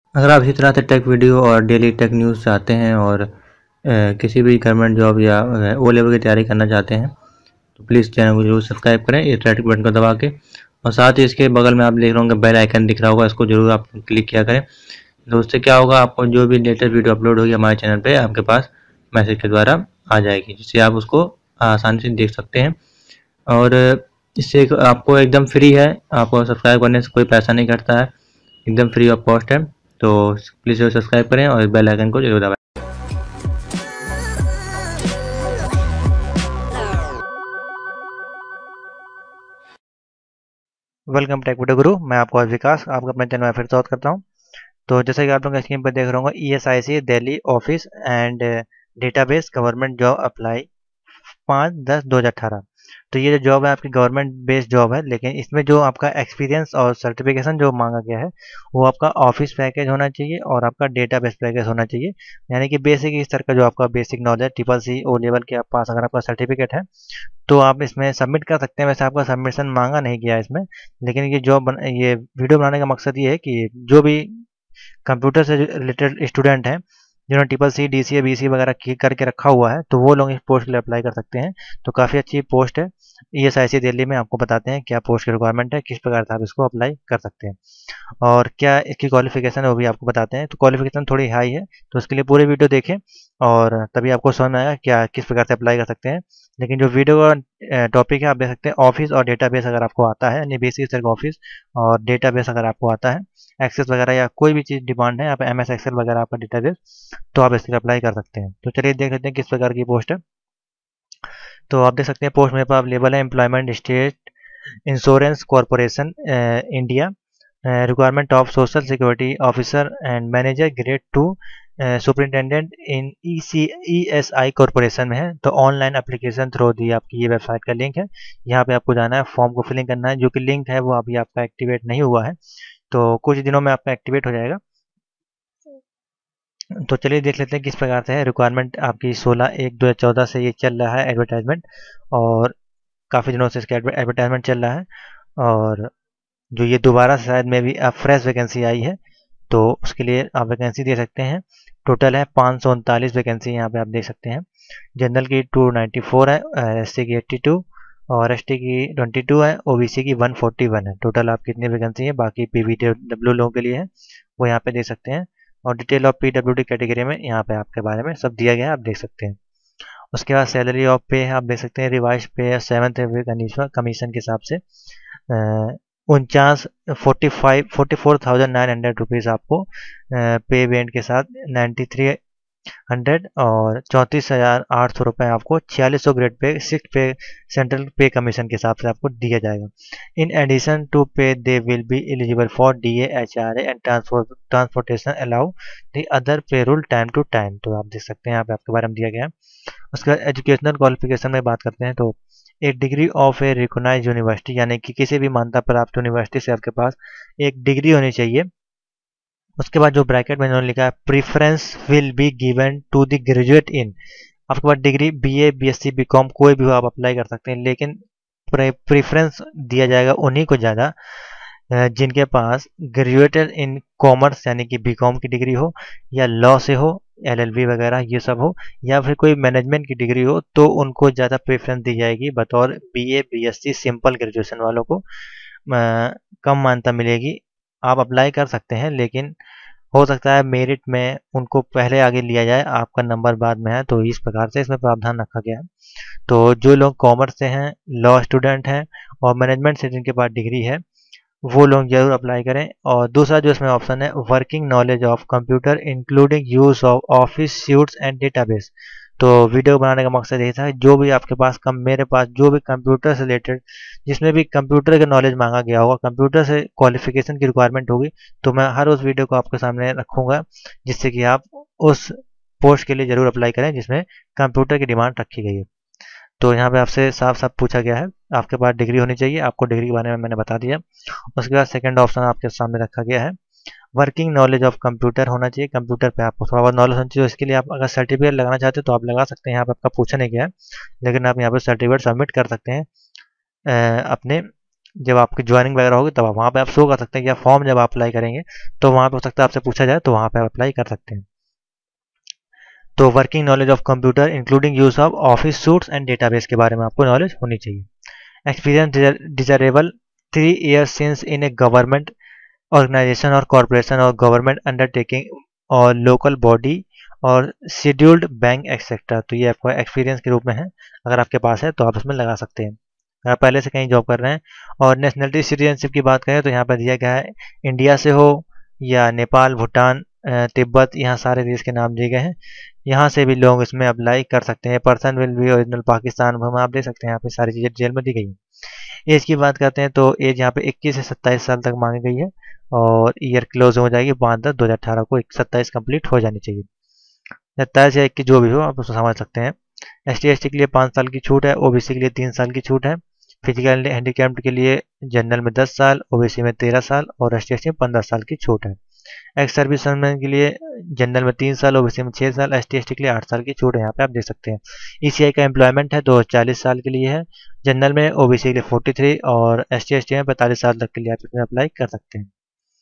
अगर आप इसी तरह से टेक वीडियो और डेली टेक न्यूज़ चाहते हैं और किसी भी गवर्नमेंट जॉब या ओ लेवल की तैयारी करना चाहते हैं तो प्लीज़ चैनल को जरूर सब्सक्राइब करें इस रेड बटन को दबा के, और साथ ही इसके बगल में आप देख रहे होंगे बेल आइकन दिख रहा होगा, इसको जरूर आप क्लिक किया करें। तो उससे क्या होगा, आपको जो भी लेटेस्ट वीडियो अपलोड होगी हमारे चैनल पे आपके पास मैसेज के द्वारा आ जाएगी, जिससे आप उसको आसानी से देख सकते हैं। और इससे आपको एकदम फ्री है, आपको सब्सक्राइब करने से कोई पैसा नहीं कटता है, एकदम फ्री ऑफ कॉस्ट है। तो प्लीज़ सब्सक्राइब करें और बेल आइकन को जरूर दबाएं। वेलकम टेक वीडियो गुरु, मैं आपको आज विकास आपका अपने चैनल में फिर स्वागत करता हूं। तो जैसे कि आप लोग स्क्रीन पर देख रहे होंगे, ESIC Delhi office and database government job apply 5/10/2018। तो ये जो जॉब है आपकी गवर्नमेंट बेस्ड जॉब है, लेकिन इसमें जो आपका एक्सपीरियंस और सर्टिफिकेशन जो मांगा गया है वो आपका ऑफिस पैकेज होना चाहिए और आपका डेटाबेस पैकेज होना चाहिए। यानी कि बेसिक इस तरह का जो आपका basic knowledge CCC O level के आप पास अगर आपका सर्टिफिकेट है तो आप इसमें सबमिट कर सकते हैं। वैसे आपका सबमिशन मांगा नहीं गया इसमें, लेकिन ये वीडियो बनाने का मकसद ये है कि जो भी कंप्यूटर से रिलेटेड स्टूडेंट हैं जिन्होंने CCC DCA BCA वगैरह करके रखा हुआ है, तो वो लोग इस पोस्ट के लिए अप्लाई कर सकते हैं। तो काफ़ी अच्छी पोस्ट है। ESIC दिल्ली में आपको बताते हैं क्या पोस्ट की रिक्वायरमेंट है, किस प्रकार से आप इसको अप्लाई कर सकते हैं और क्या इसकी क्वालिफिकेशन है वो भी आपको बताते हैं। तो क्वालिफिकेशन थोड़ी हाई है, तो उसके लिए पूरे वीडियो देखें और तभी आपको समझ में आएगा क्या किस प्रकार से अप्लाई कर सकते हैं। लेकिन जो वीडियो का टॉपिक है आप देख सकते हैं, ऑफिस और डेटाबेस अगर आपको आता है, यानी बेसिक स्तर का ऑफिस और डेटाबेस अगर आपको आता है, एक्सेस वगैरह या कोई भी चीज़ डिमांड है, आप MS एक्सेल वगैरह आपका डेटाबेस, तो आप इसके लिए अप्लाई कर सकते हैं। तो चलिए देख लेते हैं किस प्रकार की पोस्ट है। तो आप देख सकते हैं पोस्ट मेरे पास अवेलेबल है, employment state insurance corporation India, requirement of social security officer and manager grade 2 superintendent in ESI corporation में है। तो ऑनलाइन एप्लीकेशन थ्रू दी आपकी ये वेबसाइट का लिंक है, यहाँ पे आपको जाना है, फॉर्म को फिलिंग करना है। जो कि लिंक है वो अभी आपका एक्टिवेट नहीं हुआ है, तो कुछ दिनों में आपका एक्टिवेट हो जाएगा। तो चलिए देख लेते हैं किस प्रकार से है। रिक्वायरमेंट आपकी 16/1/2014 से ये चल रहा है एडवर्टाइजमेंट, और काफ़ी दिनों से इसका एडवर्टाइजमेंट चल रहा है। और जो ये दोबारा से शायद में भी अब फ्रेश वैकेंसी आई है, तो उसके लिए आप वैकेंसी दे सकते हैं। टोटल है 539 वैकेंसी, यहाँ पे आप देख सकते हैं। जनरल की 294 है, SC की 82 और ST की 22 है, OBC की 141 है। टोटल आप कितनी वैकेंसी है, बाकी PVW लोगों के लिए है वो यहाँ पे देख सकते हैं। और डिटेल ऑफ PWD कैटेगरी में यहाँ पे आपके बारे में सब दिया गया है, आप देख सकते हैं। उसके बाद सैलरी ऑफ पे है, आप देख सकते हैं। रिवाइज पे है 7th कमीशन के हिसाब से 44,900 रुपीज़ आपको पे बैंड के साथ 9300 और 34,800 रुपये आपको 4600 ग्रेड पे 6 पे सेंट्रल पे कमीशन के हिसाब से आपको दिया जाएगा। इन addition to pay they will be eligible for DA HRA and transportation allow the other payroll time to time. तो आप देख सकते हैं यहाँ पे आपके बारे में दिया गया है। उसके बाद एजुकेशनल क्वालिफिकेशन में बात करते हैं, तो एक degree of a recognised university, यानी कि किसी भी मान्यता प्राप्त यूनिवर्सिटी से आपके पास एक डिग्री होनी चाहिए। उसके बाद जो ब्रैकेट में इन्होंने लिखा है, preference will be given to the graduate in. आपके पास डिग्री BA BSc BCom कोई भी हो आप अप्लाई कर सकते हैं, लेकिन प्रीफरेंस दिया जाएगा उन्हीं को ज़्यादा जिनके पास ग्रेजुएटेड इन कॉमर्स यानी कि BCom की डिग्री हो, या लॉ से हो, LLB वगैरह ये सब हो, या फिर कोई मैनेजमेंट की डिग्री हो, तो उनको ज़्यादा प्रेफरेंस दी जाएगी। बतौर BA BSc सिंपल ग्रेजुएशन वालों को कम मान्यता मिलेगी। आप अप्लाई कर सकते हैं, लेकिन हो सकता है मेरिट में उनको पहले आगे लिया जाए, आपका नंबर बाद में है। तो इस प्रकार से इसमें प्रावधान रखा गया है। तो जो लोग कॉमर्स से हैं, लॉ स्टूडेंट हैं और मैनेजमेंट से जिनके पास डिग्री है, वो लोग जरूर अप्लाई करें। और दूसरा जो इसमें ऑप्शन है, working knowledge of computer including use of office suites and database. तो वीडियो बनाने का मकसद यही था, जो भी आपके पास मेरे पास जो भी कंप्यूटर से रिलेटेड, जिसमें भी कंप्यूटर का नॉलेज मांगा गया होगा, कंप्यूटर से क्वालिफिकेशन की रिक्वायरमेंट होगी, तो मैं हर उस वीडियो को आपके सामने रखूँगा, जिससे कि आप उस पोस्ट के लिए ज़रूर अप्लाई करें जिसमें कंप्यूटर की डिमांड रखी गई है। तो यहाँ पे आपसे साफ साफ पूछा गया है, आपके पास डिग्री होनी चाहिए। आपको डिग्री के बारे में मैंने बता दिया। उसके बाद सेकंड ऑप्शन आपके सामने रखा गया है, वर्किंग नॉलेज ऑफ कंप्यूटर होना चाहिए। कंप्यूटर पे आपको थोड़ा बहुत नॉलेज होना चाहिए। इसके लिए आप अगर सर्टिफिकेट लगाना चाहते हो तो आप लगा सकते हैं, यहाँ पे आपका पूछा नहीं गया है, लेकिन आप यहाँ पे सर्टिफिकेट सबमिट कर सकते हैं अपने जब आपकी ज्वाइनिंग वगैरह होगी तब आप वहाँ पे आप शो कर सकते हैं, या फॉर्म जब आप अप्लाई करेंगे तो वहाँ पे हो सकता है आपसे पूछा जाए तो वहाँ पे आप अप्लाई कर सकते हैं। तो working knowledge of computer including use of office suites and database के बारे में आपको नॉलेज होनी चाहिए। Experience desirable 3 years since in a government organisation और कॉरपोरेशन और गवर्नमेंट अंडरटेकिंग और लोकल बॉडी और शेड्यूल्ड बैंक एक्सेट्रा। तो ये आपको एक्सपीरियंस के रूप में है, अगर आपके पास है तो आप इसमें लगा सकते हैं, अगर आप पहले से कहीं जॉब कर रहे हैं। और नेशनलिटी सिटीजनशिप की बात करें तो यहाँ पर दिया गया है इंडिया से हो या नेपाल, भूटान, तिब्बत, यहाँ सारे देश के नाम दिए गए हैं। यहाँ से भी लोग इसमें अप्लाई कर सकते हैं। Person will be original Pakistan, आप देख सकते हैं यहाँ पे सारी चीज़ें डिटेल में दी गई है। एज की बात करते हैं तो एज यहाँ पे 21 से 27 साल तक मांगी गई है और ईयर क्लोज हो जाएगी 5/10/2018 को 27 कंप्लीट हो जानी चाहिए। 27 या 21 जो भी हो आप उसको समझ सकते हैं। ST/ST के लिए 5 साल की छूट है, OBC के लिए 3 साल की छूट है, फिजिकल हैंडीकैप्ड के लिए जनरल में 10 साल, OBC में 13 साल और ST/ST में 15 साल की छूट है। एक्स सर्विसमैन के लिए जनरल में 3 साल, OBC में 6 साल, ST/ST के लिए 8 साल की छूट है, यहाँ पे आप देख सकते हैं। ECI का एम्प्लॉयमेंट है तो 40 साल के लिए है, जनरल में OBC के लिए 43 और ST/ST में 45 साल तक के लिए आप इसमें अप्लाई कर सकते हैं।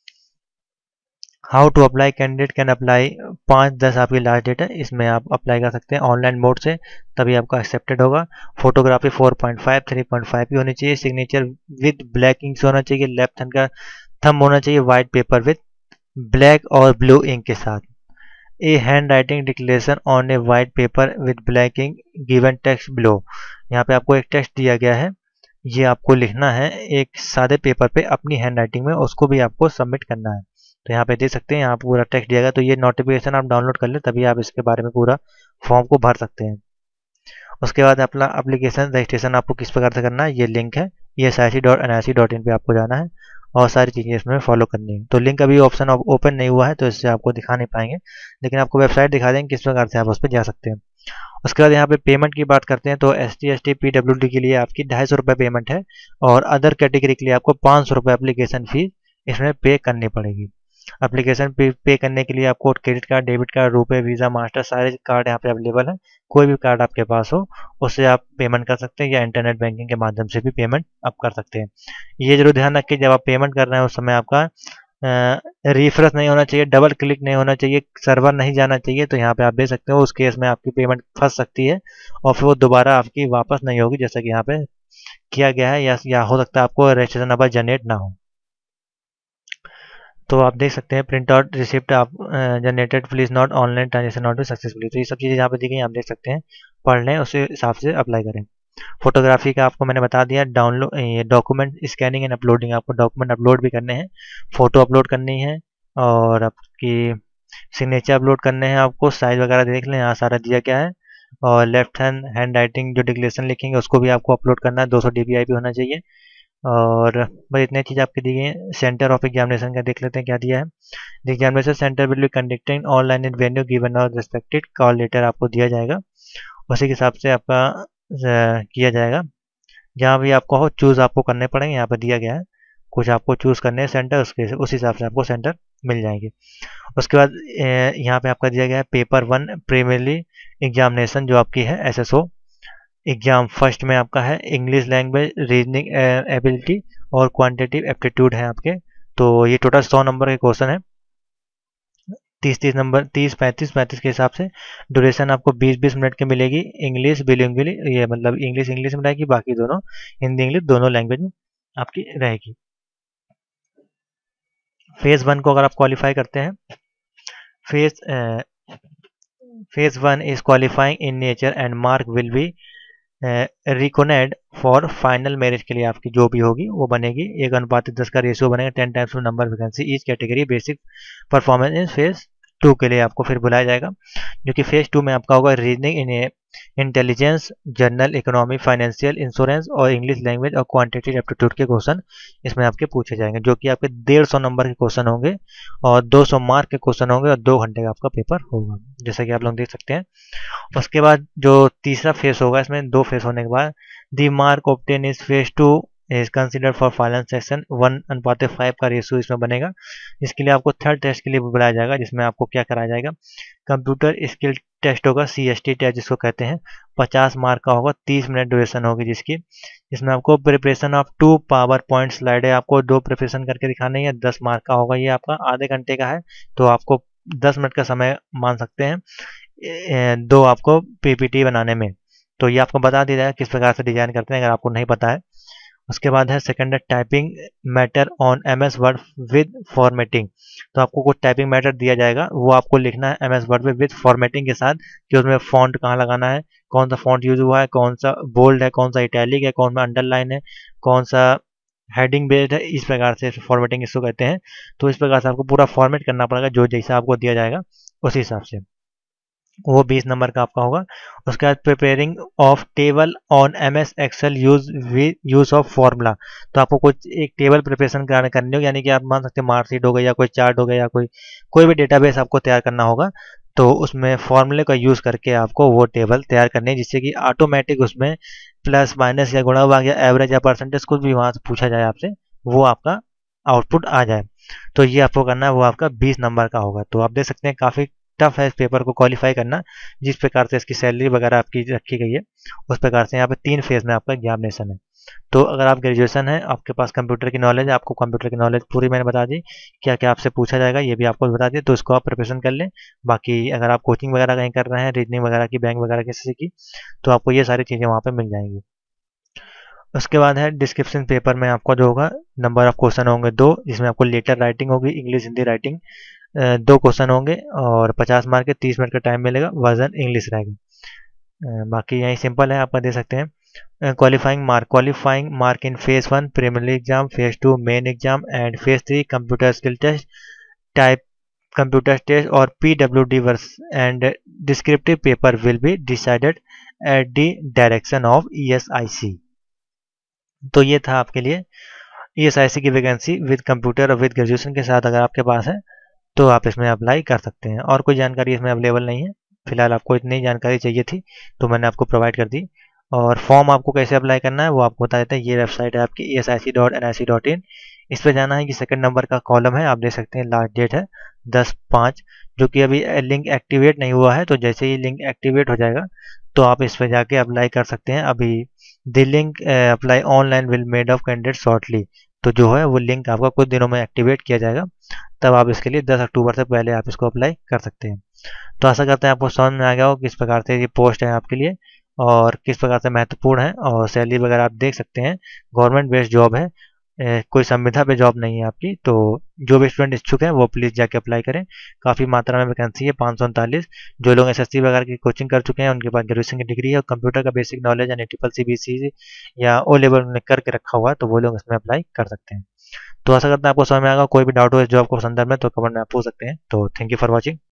How to apply, candidate can apply 5/10 आपकी लास्ट डेट है, इसमें आप अप्लाई कर सकते हैं ऑनलाइन मोड से, तभी आपका एक्सेप्टेड होगा। फोटोग्राफी 4.5 3.5 की होनी चाहिए, सिग्नेचर विद ब्लैक इंक से होना चाहिए, लेफ्ट हैंड का थंब होना चाहिए, व्हाइट पेपर विद ब्लैक और ब्लू इंक के साथ। A hand writing declaration on a white paper with black ink given text below, यहाँ पे आपको एक टेक्स्ट दिया गया है, ये आपको लिखना है एक सादे पेपर पे अपनी हैंड राइटिंग में, उसको भी आपको सबमिट करना है। तो यहाँ पे देख सकते हैं यहाँ पूरा टेक्स्ट दिया गया, तो ये नोटिफिकेशन आप डाउनलोड कर लें तभी आप इसके बारे में पूरा फॉर्म को भर सकते हैं। उसके बाद अपना एप्लीकेशन रजिस्ट्रेशन आपको किस प्रकार से करना है, ये लिंक है esic.nic.in पे आपको जाना है और सारी चीज़ें इसमें फॉलो करनी है। तो लिंक अभी ऑप्शन ओपन नहीं हुआ है तो इससे आपको दिखा नहीं पाएंगे, लेकिन आपको वेबसाइट दिखा देंगे किस प्रकार से आप उस पर जा सकते हैं। उसके बाद यहाँ पे पेमेंट की बात करते हैं तो ST/ST PWD के लिए आपकी 250 रुपये पेमेंट है और अदर कैटेगरी के लिए आपको 500 रुपये एप्लीकेशन फीस इसमें पे करनी पड़ेगी। एप्लीकेशन पे करने के लिए आपको credit card, debit card, RuPay, Visa, master सारे कार्ड यहाँ पे अवेलेबल हैं। कोई भी कार्ड आपके पास हो उससे आप पेमेंट कर सकते हैं या इंटरनेट बैंकिंग के माध्यम से भी पेमेंट आप कर सकते हैं। ये जरूर ध्यान रखिए जब आप पेमेंट कर रहे हैं उस समय आपका रिफ्रेश नहीं होना चाहिए, डबल क्लिक नहीं होना चाहिए, सर्वर नहीं जाना चाहिए, तो यहाँ पे आप देख सकते हो उस केस में आपकी पेमेंट फंस सकती है और फिर वो दोबारा आपकी वापस नहीं होगी, जैसा कि यहाँ पे किया गया है, या हो सकता है आपको रजिस्ट्रेशन नंबर जनरेट ना हो। तो आप देख सकते हैं प्रिंट आउट रिसिप्ट आप generated please not online transaction not successfully, तो ये सब चीज़ें यहाँ पे दी गई आप देख सकते हैं, पढ़ लें उस हिसाब से अप्लाई करें। फोटोग्राफी का आपको मैंने बता दिया, डाउनलोड ये डॉक्यूमेंट स्कैनिंग एंड अपलोडिंग, आपको डॉक्यूमेंट अपलोड भी करने हैं, फोटो अपलोड करनी है और आपकी सिग्नेचर अपलोड करने हैं, आपको साइज वगैरह देख लें यहाँ सारा दिया गया है। और लेफ्ट हैंड राइटिंग जो डिक्लेरेशन लिखेंगे उसको भी आपको अपलोड करना है, 200 dpi भी होना चाहिए। और बस इतनी चीज़ आपकी दी गई है। सेंटर ऑफ एग्जामिनेशन का देख लेते हैं क्या दिया है। The examination centre will be conducting online in venue given और रिस्पेक्टेड कॉल लेटर आपको दिया जाएगा, उसी के हिसाब से आपका किया जाएगा। जहाँ भी आपको हो चूज़ आपको करने पड़ेंगे, यहाँ पर दिया गया है कुछ आपको चूज़ करने हैं सेंटर, उसके उस हिसाब से आपको सेंटर मिल जाएंगे। उसके बाद यहाँ पे आपका दिया गया है पेपर 1 प्रीमियरली एग्जामिनेशन जो आपकी है SSO एग्जाम। फर्स्ट में आपका है इंग्लिश लैंग्वेज, रीजनिंग एबिलिटी और क्वांटिटेटिव एप्टीट्यूड है आपके। तो ये टोटल 100 नंबर के क्वेश्चन है, 30 नंबर 35 के हिसाब से। ड्यूरेशन आपको 20 मिनट की मिलेगी। इंग्लिश बिलिंगुअली, ये मतलब इंग्लिश में रहेगी, बाकी दोनों हिंदी इंग्लिश दोनों लैंग्वेज में आपकी रहेगी। फेज 1 को अगर आप क्वालिफाई करते हैं, phase 1 is qualifying in nature and mark will be reckoned for final merit के लिए आपकी जो भी होगी वो बनेगी, 1:10 का रेशियो बनेगा, 10 times number vacancy each category. Basic performance in phase 2 के लिए आपको फिर बुलाया जाएगा, जो कि फेज 2 में आपका होगा reasoning in intelligence, general economy, financial, insurance और इंग्लिश लैंग्वेज और क्वांटिटेटिव एप्टीट्यूड के क्वेश्चन इसमें आपके पूछे जाएंगे, जो कि आपके 150 नंबर के क्वेश्चन होंगे और 200 मार्क के क्वेश्चन होंगे और 2 घंटे का आपका पेपर होगा, जैसा कि आप लोग देख सकते हैं। उसके बाद जो तीसरा फेज होगा, इसमें 2 फेज होने के बाद the mark obtain is phase 2 is considered for final section, 1:5 का रेशियो इसमें बनेगा। इसके लिए आपको थर्ड टेस्ट के लिए बुलाया जाएगा, जिसमें आपको क्या कराया जाएगा, कंप्यूटर स्किल टेस्ट होगा, CST टेस्ट जिसको कहते हैं, 50 मार्क का होगा, 30 मिनट ड्यूरेशन होगी जिसकी। इसमें आपको preparation of 2 PowerPoint slide है, आपको 2 प्रिपरेशन करके दिखाना है, 10 मार्क का होगा। ये आपका आधे घंटे का है, तो आपको 10 मिनट का समय मान सकते हैं 2 आपको PPT बनाने में। तो ये आपको बता दिया जाएगा किस प्रकार से डिजाइन करते हैं, अगर आपको नहीं पता है। उसके बाद है सेकंड है typing matter on MS Word with formatting. तो आपको कुछ टाइपिंग मैटर दिया जाएगा, वो आपको लिखना है MS वर्ड में विद फॉर्मेटिंग के साथ, कि उसमें फॉन्ट कहाँ लगाना है, कौन सा फॉन्ट यूज हुआ है, कौन सा बोल्ड है, कौन सा इटैलिक है, कौन सा अंडरलाइन है, कौन सा हेडिंग बेस्ड है। इस प्रकार से फॉर्मेटिंग इसको कहते हैं। तो इस प्रकार से आपको पूरा फॉर्मेट करना पड़ेगा, जो जैसा आपको दिया जाएगा उसी हिसाब से। वो 20 नंबर का आपका होगा। उसके बाद preparing of table on MS Excel use of formula. तो आपको कुछ एक टेबल प्रिपरेशन करनी होगी, यानी कि आप मान सकते हैं मार्कशीट हो गई या कोई चार्ट हो गया या कोई भी डेटाबेस आपको तैयार करना होगा, तो उसमें फॉर्मूले का यूज़ करके आपको वो टेबल तैयार करनी है, जिससे कि ऑटोमेटिक उसमें प्लस माइनस या गुणा भाग या एवरेज या परसेंटेज कुछ भी वहाँ से पूछा जाए आपसे, वो आपका आउटपुट आ जाए। तो ये आपको करना है, वो आपका 20 नंबर का होगा। तो आप देख सकते हैं काफ़ी टफ है इस पेपर को क्वालिफाई करना। जिस प्रकार से इसकी सैलरी वगैरह आपकी रखी गई है, उस प्रकार से यहाँ पे 3 फेज में आपका एग्जामिनेशन है। तो अगर आप ग्रेजुएशन है, आपके पास कंप्यूटर की नॉलेज है, आपको कंप्यूटर की नॉलेज पूरी मैंने बता दी, क्या क्या आपसे पूछा जाएगा ये भी आपको बता दिया, तो इसको आप प्रिपरेशन कर लें। बाकी अगर आप कोचिंग वगैरह कहीं कर रहे हैं, रीजनिंग वगैरह की, बैंक वगैरह किसी की, तो आपको ये सारी चीज़ें वहाँ पर मिल जाएंगी। उसके बाद है डिस्क्रिप्शन पेपर में आपका जो होगा नंबर ऑफ क्वेश्चन होंगे 2, जिसमें आपको लेटर राइटिंग होगी, इंग्लिश हिंदी राइटिंग 2 क्वेश्चन होंगे और 50 मार्क के 30 मिनट का टाइम मिलेगा, वर्जन इंग्लिश रहेगा। बाकी यही सिंपल है, आपका दे सकते हैं। Qualifying mark in phase 1 preliminary exam, phase 2 main exam and phase 3 computer skill test, type computer test और PWD verse and descriptive paper will be decided at the direction of ESIC। तो ये था आपके लिए ESIC की vacancy with computer और with graduation के साथ, अगर आपके पास है तो आप इसमें अप्लाई कर सकते हैं। और कोई जानकारी इसमें अवेलेबल नहीं है, फिलहाल आपको इतनी जानकारी चाहिए थी तो मैंने आपको प्रोवाइड कर दी। और फॉर्म आपको कैसे अप्लाई करना है वो आपको बता देते हैं। ये वेबसाइट है आपकी esic.nic.in, इस पर जाना है। कि सेकंड नंबर का कॉलम है, आप देख सकते हैं लास्ट डेट है 10/5, जो कि अभी लिंक एक्टिवेट नहीं हुआ है। तो जैसे ही लिंक एक्टिवेट हो जाएगा तो आप इस पर जाके अप्लाई कर सकते हैं। अभी the link apply online will made of candidate shortly, तो जो है वो लिंक आपका कुछ दिनों में एक्टिवेट किया जाएगा, तब आप इसके लिए 10 अक्टूबर से पहले आप इसको अप्लाई कर सकते हैं। तो आशा करते हैं आपको समझ में आ गया हो किस प्रकार से ये पोस्ट है आपके लिए और किस प्रकार से महत्वपूर्ण है। और सैलरी वगैरह आप देख सकते हैं, गवर्नमेंट बेस्ड जॉब है, कोई संविदा पे जॉब नहीं है आपकी। तो जो भी स्टूडेंट इच्छुक हैं वो प्लीज़ जाके अप्लाई करें। काफ़ी मात्रा में वैकेंसी है, 539। जो लोग SSC वगैरह की कोचिंग कर चुके हैं, उनके पास ग्रेजुएशन की डिग्री है और कंप्यूटर का बेसिक नॉलेज है, CCC या O लेवल में करके रखा हुआ है, तो वो लोग इसमें अप्लाई कर सकते हैं। तो आशा करते हैं आपको समझ में आएगा। कोई भी डाउट हो इस जॉब को संदर्भ में तो कमेंट में आप पूछ सकते हैं। तो थैंक यू फॉर वॉचिंग।